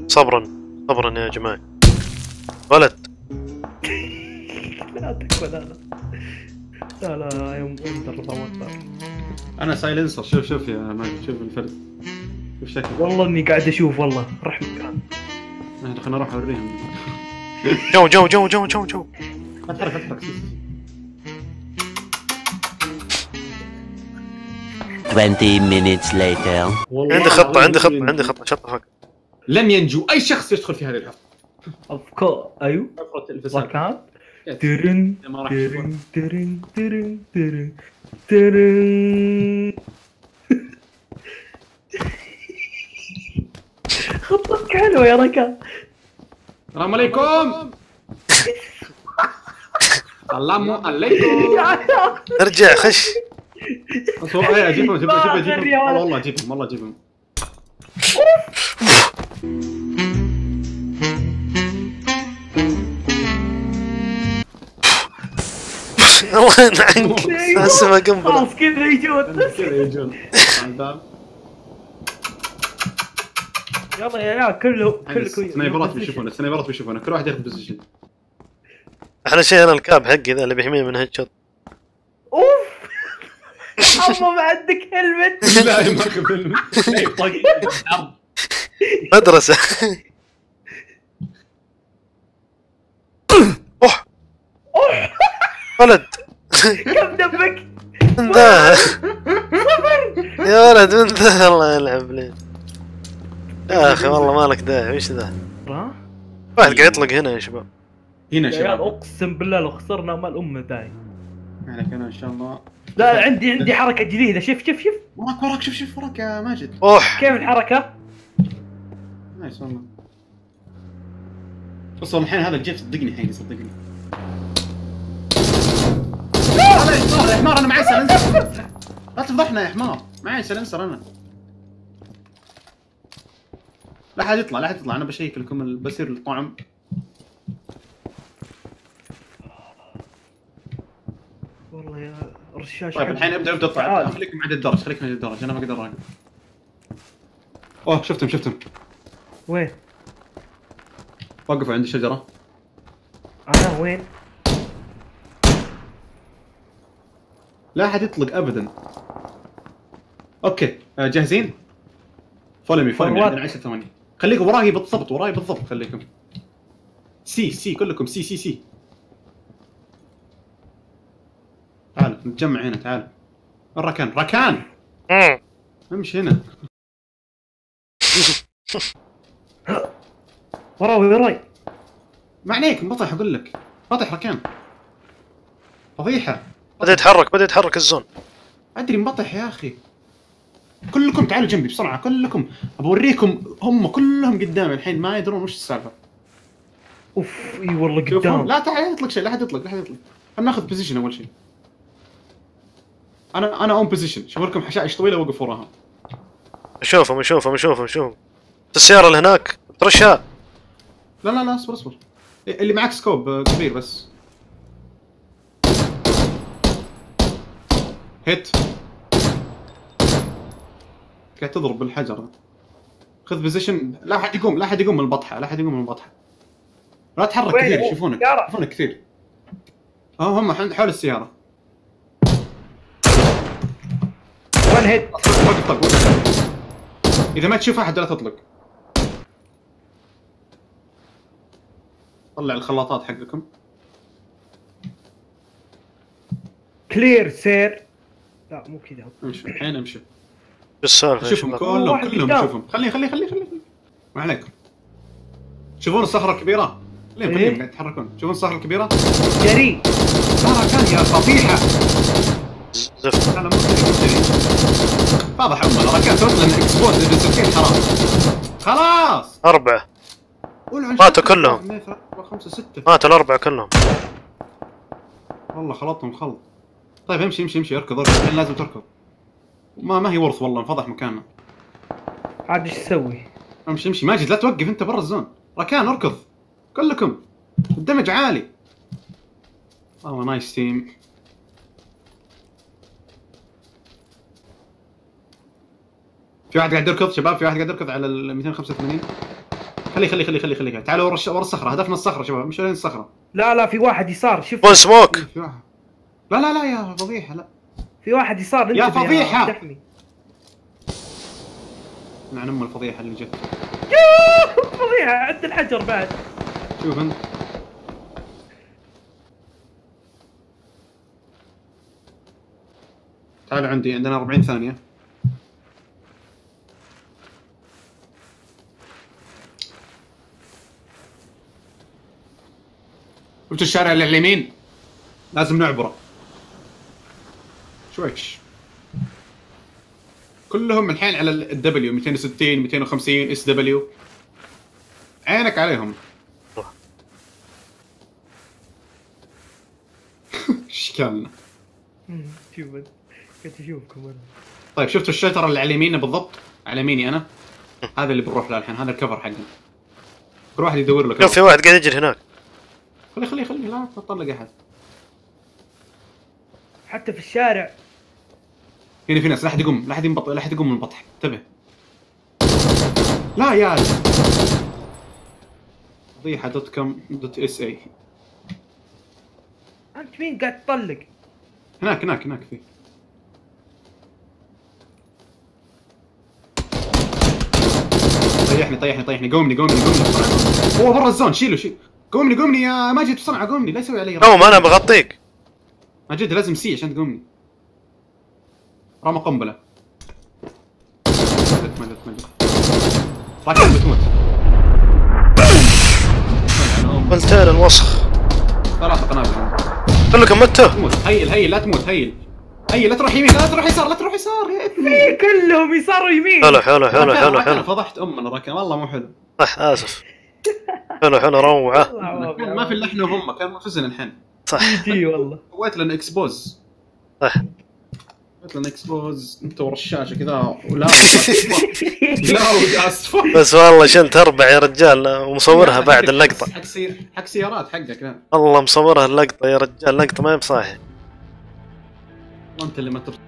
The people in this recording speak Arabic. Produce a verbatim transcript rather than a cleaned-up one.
صبرا صبرا يا جماعة. ولد لا تكفى. لا لا لا لا يوم انتر توتر. انا سايلنسر. شوف شوف يا ماجد، شوف الفرد، شوف شكله. والله اني قاعد اشوف. والله رح مكان. خلنا نروح اوريهم. جو جو جو جو جو جو. اتحرك اتحرك. twenty minutes later. عندي خطة عندي خطة عندي خطة شطة فك. لن ينجو اي شخص يدخل في هذه الحفرة. افكار. ايوه مكان. ترن ترن ترن ترن ترن ترن. خطتك حلوة يا ركان. السلام عليكم. السلام عليكم. ارجع خش. ايه اجيبهم اجيبهم اجيبهم والله اجيبهم والله اجيبهم. الله ينعنك. هسه ما قنبلة. خلاص كذا يجون. كذا يجون على الباب. يلا يا عيال كله كلكم. السنايبرات بيشوفونا، السنايبرات بيشوفونا، كل واحد ياخذ بوزيشن. احلى شيء انا الكاب حقي ذا اللي بيحميني من هيد شوت. اوف. اما ما عندك هلمت. لا ما اخذ هلمت. مدرسة. اوح ولد. كم دمك؟ من ذا يا ولد من ذا. الله يلعب لي يا اخي والله مالك داعي. وش ذا؟ واحد قاعد يطلق هنا يا شباب. هنا يا شباب عيال اقسم بالله لو خسرنا مال امه داعي. عليك انا ان شاء الله. لا عندي عندي حركة جديدة. شوف شوف شوف وراك وراك. شوف شوف وراك يا ماجد. اوح كيف الحركة؟ نايس والله. بص الحين هذا الجيف صدقني الحين صدقني. هذا يا حمار انا معي سلنسر. لا تفضحنا يا حمار. معي سلنسر انا. لا حد يطلع لا حد يطلع. انا بشيك لكم بصير الطعم. والله يا رشاش. طيب الحين ابدا ابدا اطلع. خليكم عند الدرج خليكم عند الدرج. انا ما اقدر اراقب. اوه شفتهم شفتهم. وين؟ وقفوا عند الشجره. انا وين؟ لا احد يطلق ابدا. اوكي جاهزين؟ فولو مي فولو مي. عندنا عشرة ثواني. خليكم وراي بالضبط وراي بالضبط. خليكم سي سي كلكم سي سي سي. تعال نتجمع هنا. تعال. وين ركان؟ ركان امشي هنا. وراي وراي. ما عليك انبطح. اقول لك بطح ركان. فضيحه. بدأ يتحرك بدأ يتحرك الزون. ادري انبطح يا اخي. كلكم تعالوا جنبي بسرعه كلكم. بوريكم هم كلهم قدامي الحين ما يدرون وش السالفه. اوف اي والله قدام. لا تعال لا يطلق شيء. لا حد يطلق لا حد يطلق. خلينا ناخذ بوزيشن اول شيء. انا انا اون بوزيشن. شوف لكم حشائش طويله وقف وراها. اشوفهم اشوفهم اشوفهم اشوفهم. السيارة اللي هناك ترشها. لا لا لا اصبر اصبر. اللي معك سكوب كبير بس. هيت. قاعد تضرب بالحجر. خذ بوزيشن. لا احد يقوم لا احد يقوم من البطحه. لا احد يقوم من البطحه. لا تحرك كثير. يشوفونك يشوفونك كثير. اه هم حول السياره. وين هيد؟ وقف طق وقف. اذا ما تشوف احد لا تطلق. طلع الخلاطات حقكم. كلير سير. لا مو كذا. امشي الحين امشي. بالسالفة شوفهم كلهم كلهم شوفهم. خلي خلي خلي خلي ما عليكم. شوفون الصخرة الكبيرة؟ ليه خليهم قاعد يتحركون. شوفون الصخرة الكبيرة؟ جري. ترى كان يا صفيحة. زفت. لا لا مو جري. واضح أمه ركان توصل لأن إكسبوت ليفل ستين حرام. خلاص. أربعة. ماتوا كلهم. اثنين ثلاثة أربعة خمسة ستة. ماتوا الأربعة كلهم. والله خلطهم خلط. طيب امشي امشي امشي اركض اركض. الحين لازم تركض. ما ما هي ورث والله انفضح مكاننا. عاد ايش تسوي؟ امشي امشي ماجد لا توقف انت برا الزون. ركان اركض كلكم. الدمج عالي. والله نايس تيم. في واحد قاعد يركض شباب. في واحد قاعد يركض على ال مئتين وخمسة وثمانين. خلي خلي خلي خلي خلي تعالوا ورا ورا الصخره، هدفنا الصخره شباب، مش لين الصخره. لا لا في واحد يسار، شوف وين سموك. في واحد. لا لا لا يا فضيحه، لا في واحد يسار. يا فضيحه دحمي. نعم ام الفضيحه اللي جت. فضيحه عند الحجر بعد. شوف انت تعال عندي، عندنا أربعين ثانيه. شفت الشارع اللي على اليمين؟ لازم نعبره شويش. كلهم الحين على الدبليو مئتين وستين مئتين وخمسين اس دبليو، عينك عليهم. اشكالنا. شوف كنت اشوفكم انا. طيب شفتوا الشجره اللي على يميننا بالضبط؟ على يميني انا، هذا اللي بنروح له الحين، هذا الكفر حقنا. كل واحد يدور له كفر. شوف في واحد قاعد يجري هناك. خلي خلي خلي لا تطلق احد. حتى في الشارع هنا في ناس. لا احد يقوم، لا احد ينبط، لا احد يقوم من البطح، انتبه. لا يا فضيحه دوت كوم دوت اس اي. انت مين قاعد تطلق؟ هناك هناك هناك في. طيحني طيحني طيحني، قومني قومني قومني بسرعه. هو برا الزون، شيله شيل. قومني قومني يا ماجد بسرعه، قومني لا يسوي علي. قوم انا بغطيك. ماجد لازم سي عشان تقومني. رمى قنبله. ماجد ماجد ماجد راكب بتموت. قلت له الوسخ. ثلاث قنابل كلكم متوا. تموت. هيل هيل لا تموت، هيل هيل. لا تروح يمين، لا تروح يسار، لا تروح يسار يا ابني. كلهم يسار ويمين. حلو حلو حلو حلو حلو. فضحت امنا ركن، والله مو حلو. صح اسف. حلو حلو روعه. ما في الا احنا وهم، كان فزنا الحين. صح. جي والله. سويت لنا اكسبوز. صح. سويت لنا اكسبوز انت ورا الشاشه كذا. ولا لا وجاست بس والله شنت اربع يا رجال ومصورها بعد اللقطه. حق سير حق سيارات حقك. لا والله مصورها اللقطه يا رجال، لقطه ما هي بصاحي. انت اللي ما ترضى.